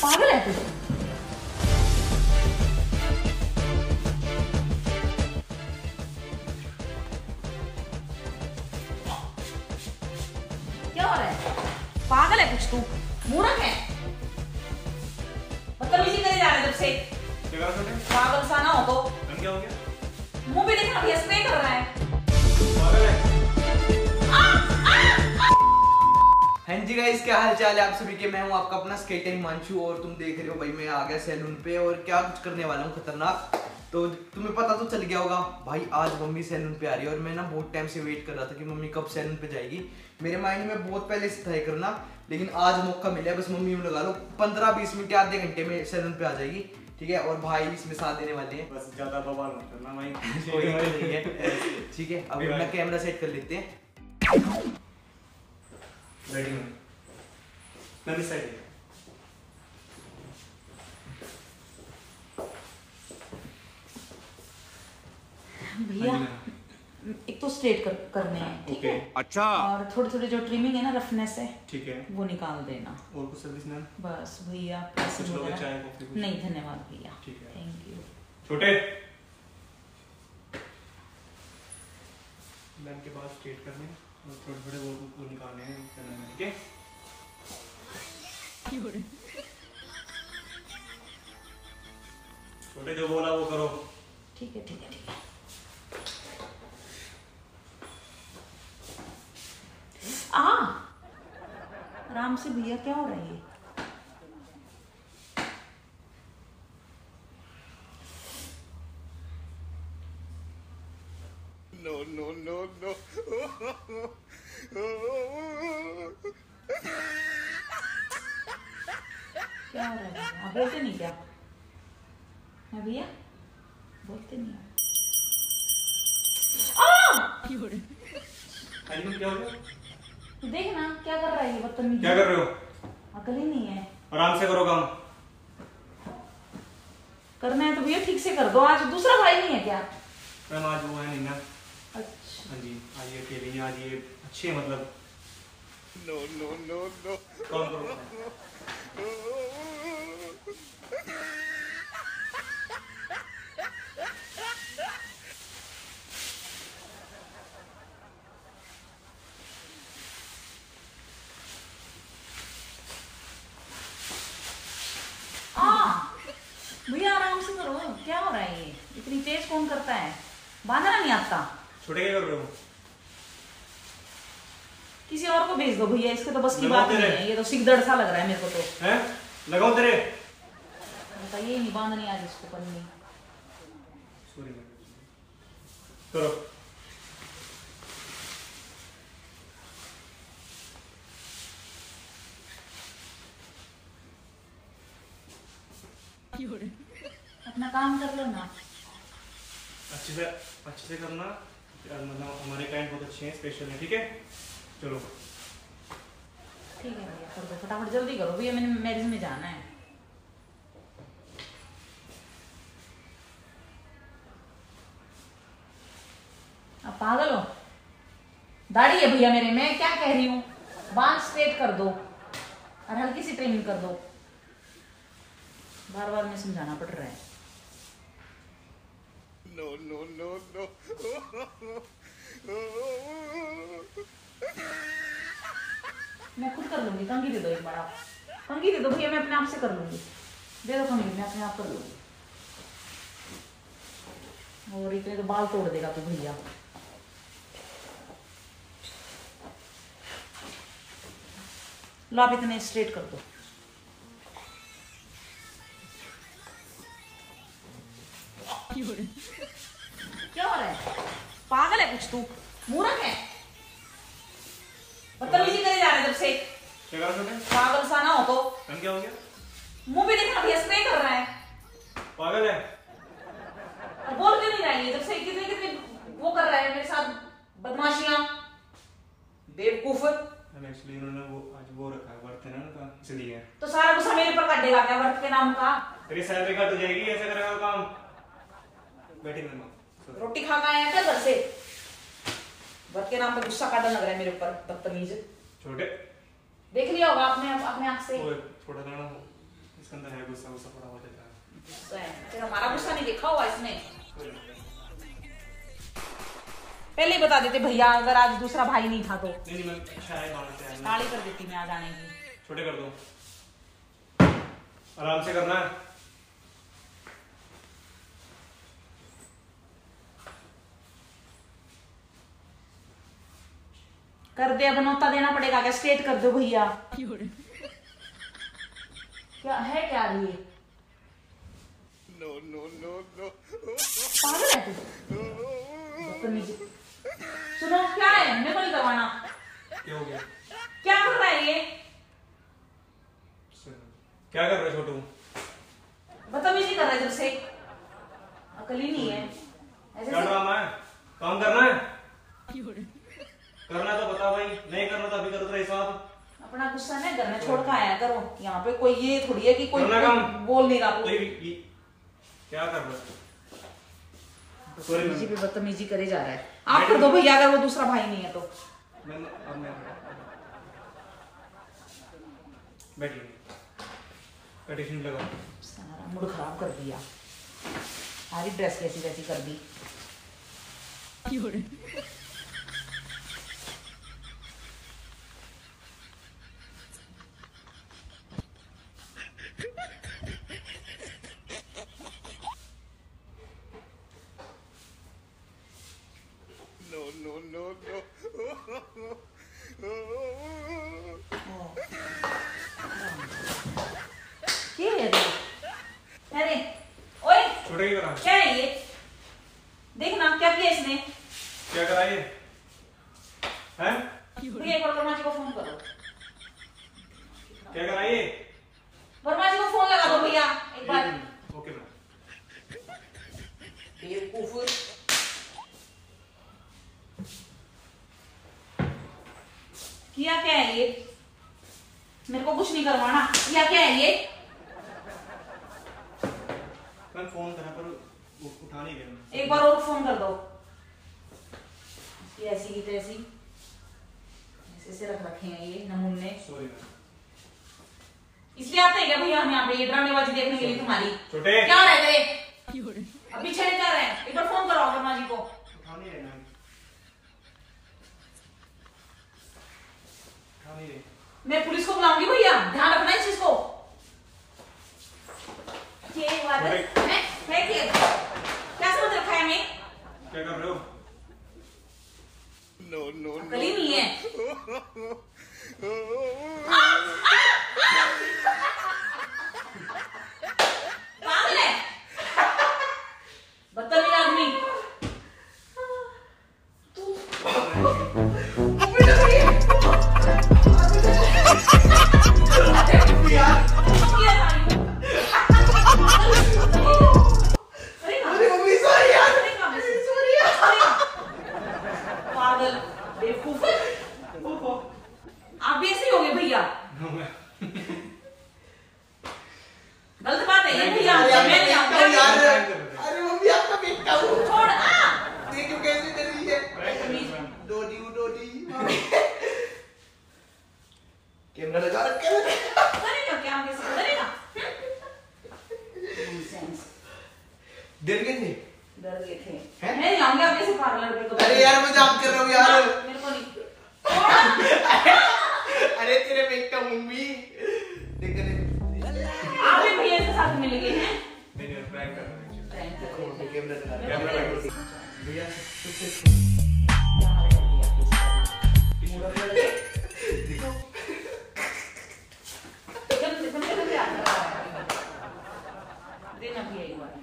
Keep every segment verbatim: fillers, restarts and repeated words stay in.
पागल है तू। क्या हो रहा है? पागल है कुछ तू, मूर्ख है। बदतमीजी करे जा रहा है जब से। क्या कर रहे? पागल सा ना हो तो। क्या हो गया? मुंह भी देखना भैया, स्प्रे कर रहा है। पागल है। हाँ जी गाइस, क्या हाल चाल है आप सभी के। मैं हूं आपका अपना स्केटर हिमांशु और तुम देख रहे हो भाई मैं आ गया सैलून पे और क्या कुछ करने वाला हूं खतरनाक। तो तुम्हें पता तो चल गया होगा भाई, आज मम्मी सैलून पे आ रही है और मैं ना बहुत टाइम से वेट कर रहा था कि मम्मी कब सैलून पे जाएगी। मेरे माइंड में बहुत पहले से था करना, लेकिन आज मौका मिला है। बस मम्मी में लगा लो पंद्रह बीस मिनट आधे घंटे में सैलून पे आ जाएगी, ठीक है। और भाई इसमें साथ देने वाले हैं। बस ज्यादा बवाल मत करना भाई। कोई नहीं है, ठीक है। अब अपना कैमरा सेट कर लेते हैं। रेडी में मैं भी साइड भैया एक तो स्ट्रेट कर, करने हैं, ठीक है। अच्छा। और थोड़ी थोड़ी जो ट्रिमिंग है ना, रफनेस है, ठीक है, वो निकाल देना। और कुछ सर्विस मैम? बस भैया कुछ लोगे चाय कॉफी कुछ? नहीं धन्यवाद भैया, ठीक है, थैंक यू। छोटे मैम के बाद स्ट्रेट करने और थोड़े थोड़े वो वो निकालने हैं, ठीक है। छोटे जो बोला वो करो। ठीक है ठीक है ठीक है। आ आराम से भैया, क्या हो रहा है ये? No, no, no, no. क्या हो रहा है? आप बोलते नहीं क्या? हाँ भैया बोलते नहीं आप। क्या हो गया? देख ना क्या कर रहा है ये बदतमीज। क्या कर रहे हो? अकल ही नहीं है। आराम से करो काम। करना है तो भैया ठीक से कर दो। आज दूसरा भाई नहीं है क्या? मैम आज वो है नहीं ना। अच्छा हाँ जी, आज ये अकेले ही, आज ये अच्छे हैं मतलब। No, no, no, no. काम करो। भैया आराम से करो, क्या हो रहा है ये? इतनी तेज कौन करता है? बांधना नहीं आता। छोटे क्या कर रहे हो? किसी और को भेज दो भैया, इसके तो बस की लगाओ बात नहीं तेरे। है। ये तो सिगदड़ सा लग रहा है मेरे को तो। हैं? लगाओ तेरे। बताइए नहीं बांधनी आज इसको पन्नी। Sorry ma'am. करो। अपना काम कर लो ना। अच्छे से अच्छे से करना, मतलब हमारे क्लाइंट बहुत अच्छे हैं, स्पेशल हैं, ठीक है। चलो ठीक है भैया कर दो, फटाफट जल्दी करो भैया, मैंने मैरिज में जाना है। आप पागल हो? दाढ़ी है भैया मेरे, मैं क्या कह रही हूँ? बाल स्ट्रेट कर दो और हल्की सी ट्रिमिंग कर दो। बार बार में समझाना पड़ रहा है। No, no, no, no. मैं खुद कर लूंगी, कंघी दे दो एक बार। आप कंघी दे दो भैया, मैं अपने आप से कर लूंगी। दे दो कंघी, मैं अपने आप कर लूंगी। और इतने तो बाल तोड़ देगा तू भैया। लो आप इतने स्ट्रेट कर दो। क्या हो रहा है? पागल है कुछ तू, मूर्ख है। बदतमीजी करे जा रहा है जब से। क्या कर रहे हो? पागल सा ना हो तो। मैम क्या हो गया? मुंह भी देखना भैया, स्प्रे कर रहा है। पागल है। और बोल क्यों नहीं रहा है? जब से कितने कितने वो कर रहा है मेरे साथ बदमाशियां, बेवकूफ। मैम एक्चुअली इन्होंने वो आज वो रखा है, वर्त है ना उनका, इसलिए। तो सारा गुस्सा मेरे पर काटेगा क्या वर्त के नाम का? तेरी सैलरी कट हो जाएगी ऐसे करेगा काम। बैठी मैम। रोटी खा के आया क्या घर से? वर्त के नाम पे गुस्सा काटने लग रहा है मेरे ऊपर, बदतमीज। छोटे देख लिया होगा आपने अपने आंख से। ओए थोड़ा सा ना इसके अंदर है गुस्सा, गुस्सा थोड़ा बहुत है। गुस्सा है फिर हमारा गुस्सा नहीं देखा हुआ इसने। पहले ही बता देते भैया अगर आज दूसरा भाई नहीं था तो। नहीं नहीं मैं अच्छा है मानते हैं। ताली कर देती मैं आज आने की। छोटे कर दो, आराम से करना है। कर दे, बनौता देना पड़ेगा क्या? स्ट्रेट कर दो भैया। क्या है क्या ये? No, no, no, no. पागल है तू? बदतमीज। सुनो क्या है? मेरे को नहीं करवाना। क्या हो गया? क्या कर रहा है ये? क्या कर रहे हो छोटू? बदतमीजी कर रहा है जब से। अकल ही नहीं है। ऐसे क्या से ड्रामा है? काम करना है? करना है तो बता भाई, नहीं करना तो अभी करो तेरा हिसाब। अपना गुस्सा नहीं करना, छोड़ कर आया करो। यहाँ पे कोई ये थोड़ी है कि कोई करना काम। बोल नहीं रहा। तो ये, ये, क्या कर रहे हो? बदतमीजी पे बदतमीजी करे जा रहा है। आप कर दो भैया अगर वो दूसरा भाई नहीं है तो। मैं अब मैं बैठिए, पेटिशन लगाओ। सारा मूड खराब कर दिया। सारी ड्रेस कैसी वैसी कर दी। No, no, no, no. क्या है ये? अरे ओए छोटे की करा। क्या है ये? देखना क्या किया इसने। क्या करा ये? हैं? भैया एक बार वर्मा जी को फोन करो। क्या करा ये? वर्मा जी को फोन लगा दो भैया एक बार। Okay ma'am. बेवकूफ। किया क्या है ये? मेरे को कुछ नहीं करवाना। किया क्या है ये? मैं फोन करा पर उ- उठा नहीं रहे। एक बार और फोन कर दो। इसकी ऐसी की तैसी ऐसे ऐसे रख रखे हैं ये नमूने। Sorry ma'am. इसलिए आते हैं क्या भैया हम यहाँ पे ये ड्रामेबाजी देखने के लिए तुम्हारी? छोटे क्या रह गए? अभी पीछे नहीं जा रहे हैं। एक बार फोन करो वर्मा जी को। उठा नहीं रहे मैम, उठा नहीं रहे। मैं पुलिस को बुलाऊंगी भैया, ध्यान रखना इस चीज को। ये बात है मैं मैं क्या क्या समझ रखा है मैं? क्या कर रहे हो? No, no, अकल ही नहीं है। पागल है बदतमीज आदमी। पागल बेवकूफ। आप भी ऐसे ही हो गए भैया। गलत बात है ये भैया। मैं नहीं आऊंगा यार। अरे अरे मम्मी आपका बेटा हूँ। छोड़ आ। देखो कैसे कर रही है। डोडी डोडी। कैमरा लगा रखा है। करेगा क्या आगे से करेगा? नॉनसेंस। डर गए थे। डर गए थे। हैं? मैं नहीं आऊंगा अपने से पार्लर पे तो। अरे यार मजाक कर रहा हूँ यार। मेरे को नहीं। छोड़। अरे तेरे बेटा मम्मी। देख देख। आप भी भैया के साथ मिल गए हैं। नहीं नहीं प्रैंक कर रहे हैं। Thank you. कैमरा लगा रखा है। कैमरा लगा रखा भैया क्या हाल कर दिया आपने इसका? मूड बदल गया। देखो। एकदम एकदम से कैसे आता है? देना भैया एक बार।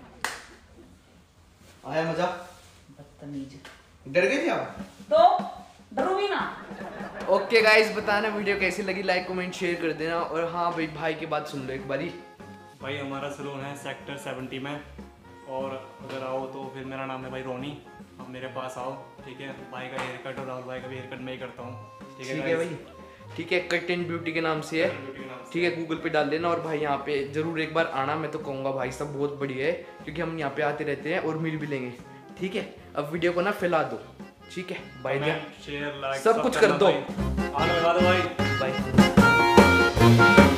आया मजा? बदतमीज। डर गए थे आप? तो डरो भी ना। ओके गाइस, बताना वीडियो कैसी लगी, लाइक कमेंट शेयर कर देना। और हाँ भाई, भाई की बात सुन लो एक बारी। भाई हमारा सैलून है सेक्टर सेवेंटी में, और अगर आओ तो फिर मेरा नाम है भाई रोनी। अब मेरे पास आओ, ठीक है। भाई का हेयर कट और राहुल भाई का भी हेयर कट मैं ही करता हूँ, ठीक है ठीक है भाई, ठीक है। कट एंड ब्यूटी के नाम से है, ठीक है। गूगल पे डाल देना। और भाई यहाँ पे जरूर एक बार आना। मैं तो कहूँगा भाई सब बहुत बढ़िया है, क्योंकि हम यहाँ पे आते रहते हैं और मिल भी लेंगे, ठीक है। अब वीडियो को ना फैला दो, ठीक है। बाय शेयर लाइक सब कुछ कर दो। आने लगा दो भाई। बाय।